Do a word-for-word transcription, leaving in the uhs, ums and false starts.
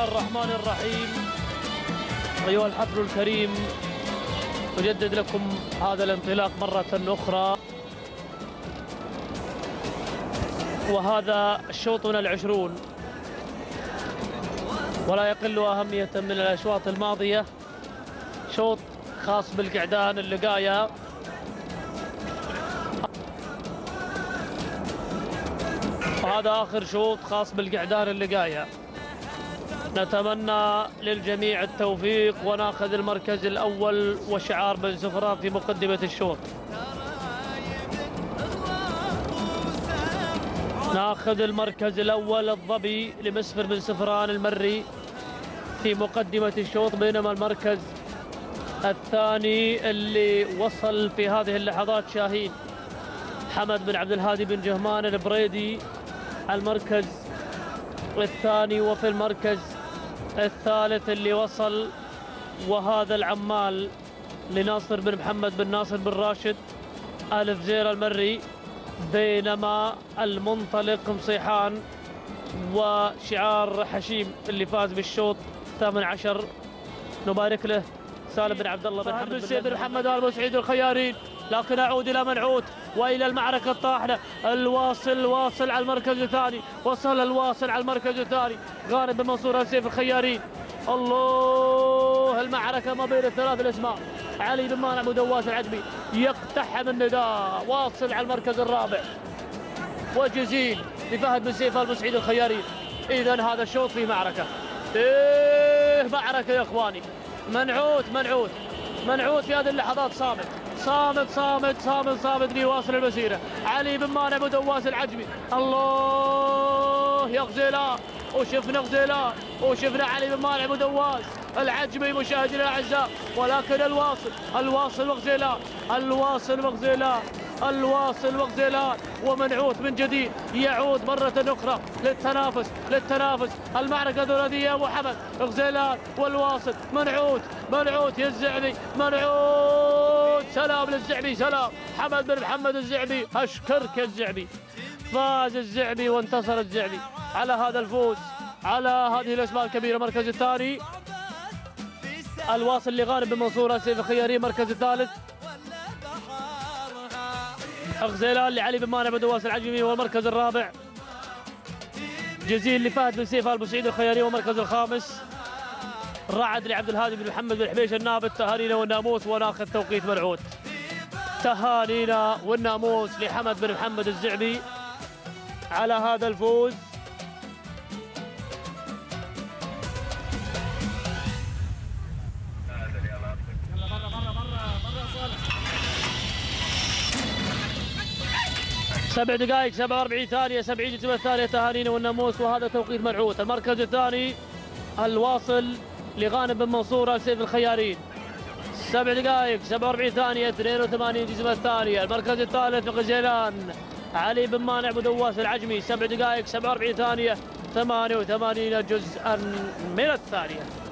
الرحمن الرحيم. أيها الحفل الكريم، أجدد لكم هذا الانطلاق مرة أخرى، وهذا شوطنا العشرون، ولا يقل أهمية من الأشواط الماضية. شوط خاص بالقعدان اللقاية، وهذا آخر شوط خاص بالقعدان اللقاية. نتمنى للجميع التوفيق وناخذ المركز الأول وشعار بن سفران في مقدمة الشوط. ناخذ المركز الأول الظبي لمسفر بن سفران المري في مقدمة الشوط، بينما المركز الثاني اللي وصل في هذه اللحظات شاهين حمد بن عبد الهادي بن جهمان البريدي المركز الثاني. وفي المركز الثالث اللي وصل وهذا العمال لناصر بن محمد بن ناصر بن راشد آل فزير المري، بينما المنطلق مصيحان وشعار حشيم اللي فاز بالشوط الثامن عشر. نبارك له سالم بن عبد الله بن محمد بن سيد بن محمد آل بوسعيد الخيارين. لكن أعود إلى منعوت وإلى المعركة الطاحنة. الواصل واصل على المركز الثاني، وصل الواصل على المركز الثاني غانم بن منصور آل سيف الخيارين. الله، المعركة ما بين الثلاث الأسماء. علي بن مانع مدواس العجمي يقتحم النداء، واصل على المركز الرابع، وجزيل لفهد بن سيف آل بوسعيد الخيارين. إذا هذا الشوط فيه معركة، إيه معركة يا إخواني. منعوت منعوت منعوت في هذه اللحظات صامت صامت صامت صامت صامت ليواصل المسيرة. علي بن مانع مدواس العجمي، الله يا غزيلان، وشفنا غزيلان وشفنا علي بن مانع مدواس العجمي مشاهدينا الاعزاء. ولكن الواصل الواصل وغزيلان، الواصل وغزيلان، الواصل وغزيلان. ومنعوت من جديد يعود مرة أخرى للتنافس للتنافس المعركة ثلاثية يا أبو حمد. غزيلان والواصل، منعوت منعوت يا الزعبي، منعوت. سلام للزعبي، سلام حمد بن محمد الزعبي، أشكرك يا الزعبي. فاز الزعبي وانتصر الزعبي على هذا الفوز على هذه الأسماء الكبيرة. المركز الثاني الواصل لغانم بن منصور آل سيف الخياري. المركز الثالث غزيلان لعلي بن مانع مدواس العجمي. والمركز الرابع جزيل لفهد بن سيف آل بوسعيد الخياري. والمركز الخامس رعد لعبد الهادي بن محمد بن حبيش النابت. تهانينا والناموس وناخذ توقيت منعوت. تهانينا والناموس لحمد بن محمد الزعبي على هذا الفوز. سبع دقائق سبعة وأربعين ثانية، سبعين جزمة الثانية. تهانينا والناموس وهذا توقيت منعوت. المركز الثاني الواصل لغانم بن منصور آل سيف الخيارين، سبع دقائق سبعة وأربعين ثانية، اثنين وثمانين جزمة الثانية. المركز الثالث غزيلان علي بن مانع مدواس العجمي، سبع دقائق سبعة وأربعين ثانية، ثمانية وثمانين جزءا من الثانية.